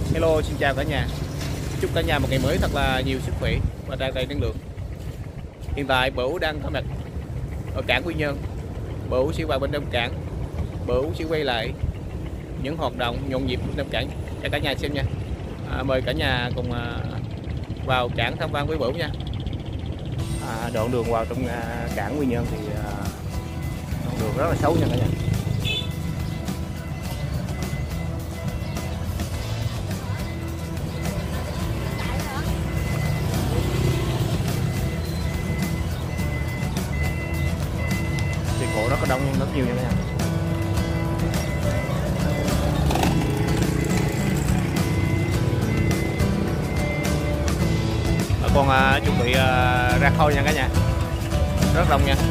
Hello, xin chào cả nhà. Chúc cả nhà một ngày mới thật là nhiều sức khỏe và tràn đầy năng lượng. Hiện tại Bửu đang có mặt ở cảng Quy Nhơn. Bửu sẽ vào bên trong cảng. Bửu sẽ quay lại những hoạt động nhộn nhịp bên trong cảng cho cả nhà xem nha. Mời cả nhà cùng vào cảng tham quan với Bửu nha. Đoạn đường vào trong cảng Quy Nhơn thì đoạn đường rất là xấu nha cả nhà. Thì cổ rất là đông, rất nhiều nha cả nhà. Con chuẩn bị ra khơi nha cả nhà, rất đông nha.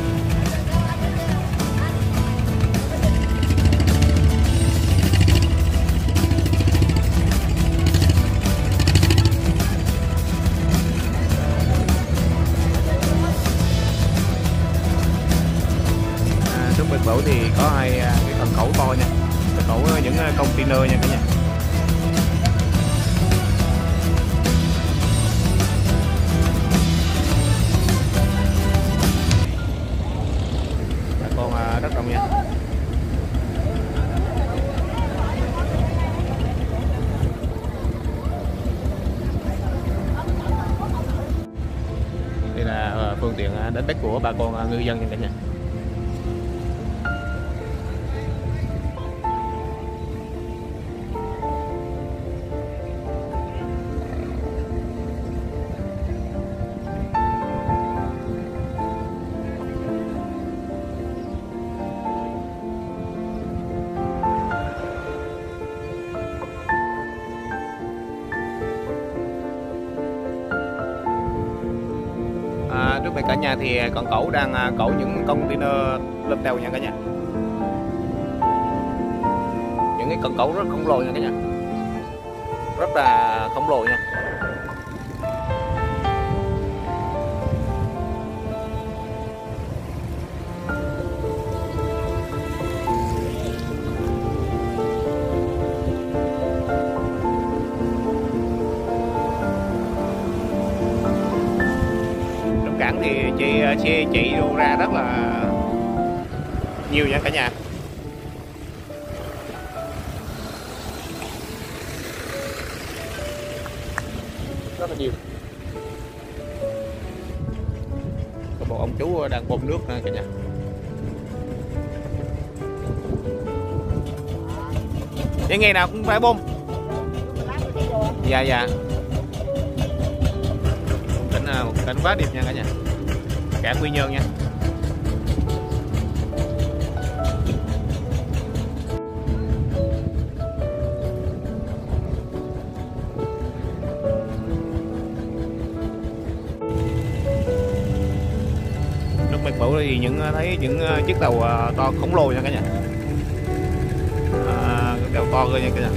Trước bên Bửu thì có hai cái cần cẩu to nha, cần cẩu những container nha cả nhà. Rất đông nha. Đây là phương tiện đánh bắt của bà con ngư dân nha cả nhà. Trước mặt cả nhà thì con cẩu đang cẩu những container lên tàu nha cả nhà. Những cái con cẩu rất khổng lồ nha cả nhà, rất là khổng lồ nha. Cảng thì xe chạy đổ ra rất là nhiều nha cả nhà. Rất là nhiều. Có một ông chú đang bơm nước nè cả nhà. Vậy ngày nào cũng phải bơm. Dạ dạ. Một cảnh quá đẹp nha cả nhà. Cảng Quy Nhơn nha. Lúc mặt Bửu thì thấy những chiếc tàu to khổng lồ nha cả nhà. Cái tàu to cơ nha cả nhà.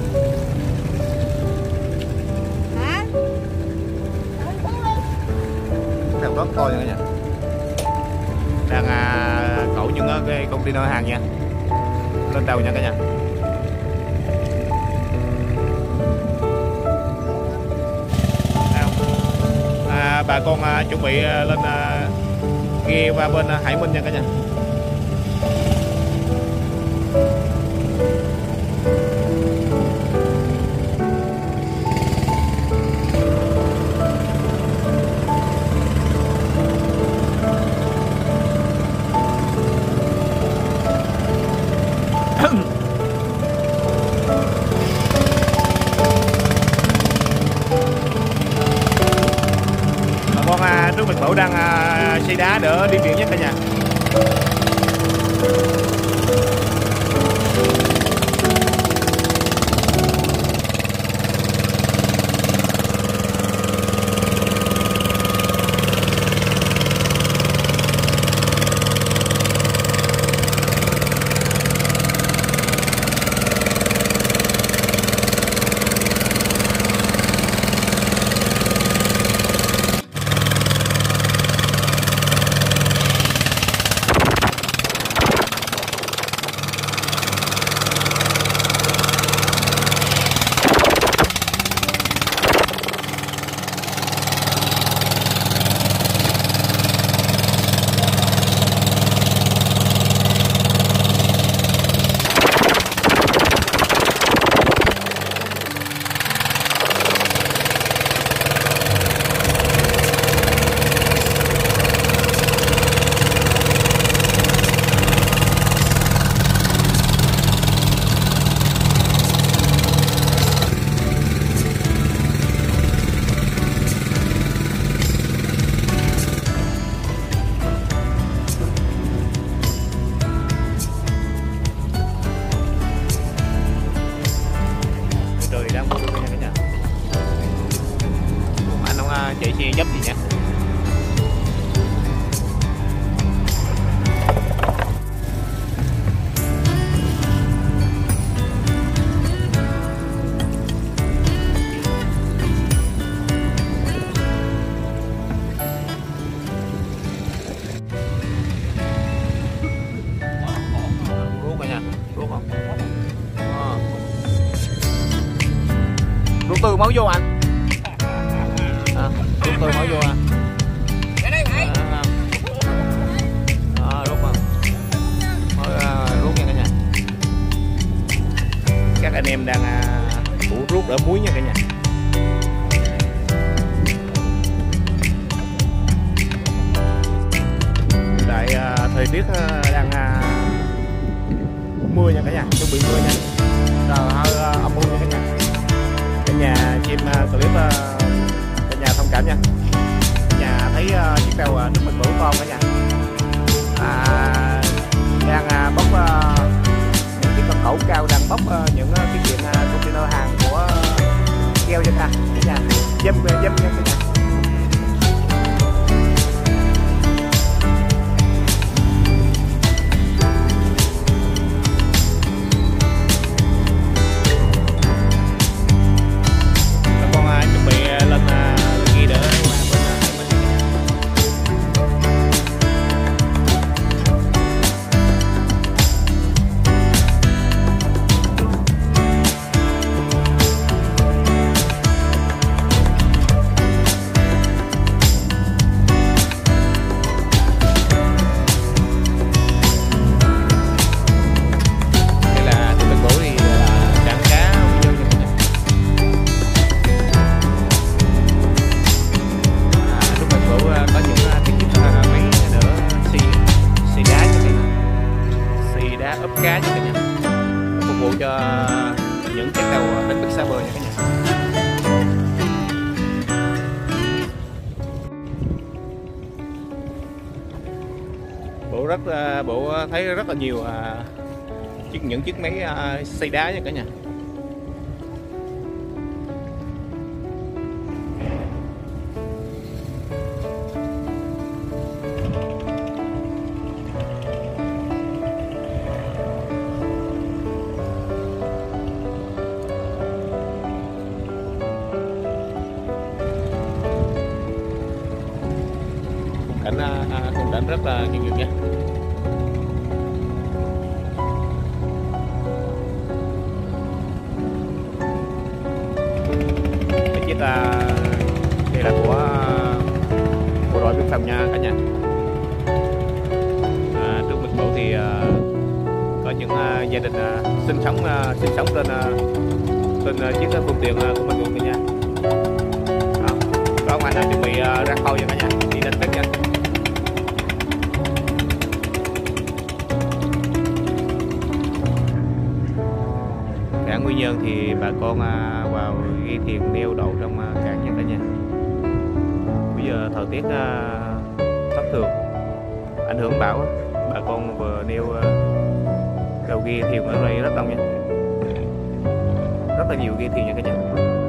Rất to nha cả nhà. Đang cẩu những cái container hàng nha, lên tàu nha cả nhà. Bà con chuẩn bị lên ghe qua bên Hải Minh nha cả nhà. Trước mặt Bửu đang xây đá để đi biển nhé cả nhà. đang mua luôn nha cả nhà. Anh không chạy xe dấp gì nha. Ruốc cả nhà, ruốc không? Ruốc từ máu vô anh. Ruốc từ máu vô à. Ruốc không? Ruốc nha cả nhà. Các anh em đang ủ ruốc đỡ muối nha cả nhà. Tại thời tiết đang mưa nha cả nhà, chuẩn bị mưa nha. Rồi hơi âm u nha cả nhà. Cả nhà chim clip cả nhà thông cảm nha. Cả nhà thấy chiếc tàu nước mình bự con cả nhà. Đang bốc những chiếc con cẩu cao đang bốc những cái chuyện container hàng của keo cho cả nhà. Dâm nha cả nhà. Ốp cá nha cả nhà, phục vụ cho những chiếc tàu đánh bắt xa bờ nha cả nhà. Bộ thấy rất là nhiều những chiếc máy xay đá nha cả nhà. Khung cảnh rất là nhiều nha. Cái chiếc đây là của bộ đội biên phòng nha cả nhà. Trước mặt bộ thì có những gia đình sinh sống trên chiếc phương tiện của mình luôn cả nhà. Có ông anh chuẩn bị ra khơi nha cả nhà, đi đánh bắt nha. Cảng Quy Nhơn thì bà con vào ghe thuyền neo đậu trong cảng nha cả nhà. Bây giờ thời tiết thất thường, ảnh hưởng bão, bà con vừa neo đầu ghe thuyền ở đây rất đông nha, rất là nhiều ghe thuyền nha cả nhà.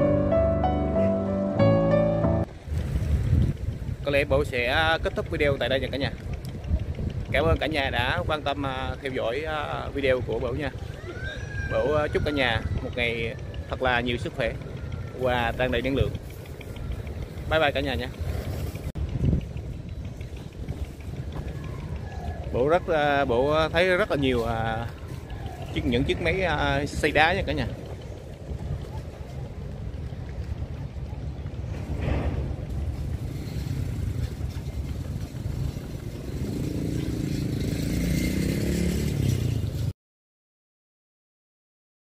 Có lẽ Bộ sẽ kết thúc video tại đây nha cả nhà. Cảm ơn cả nhà đã quan tâm theo dõi video của Bộ nha. Bộ chúc cả nhà một ngày thật là nhiều sức khỏe và tràn đầy năng lượng. Bye bye cả nhà nha. Bộ thấy rất là nhiều những chiếc máy xay đá nha cả nhà.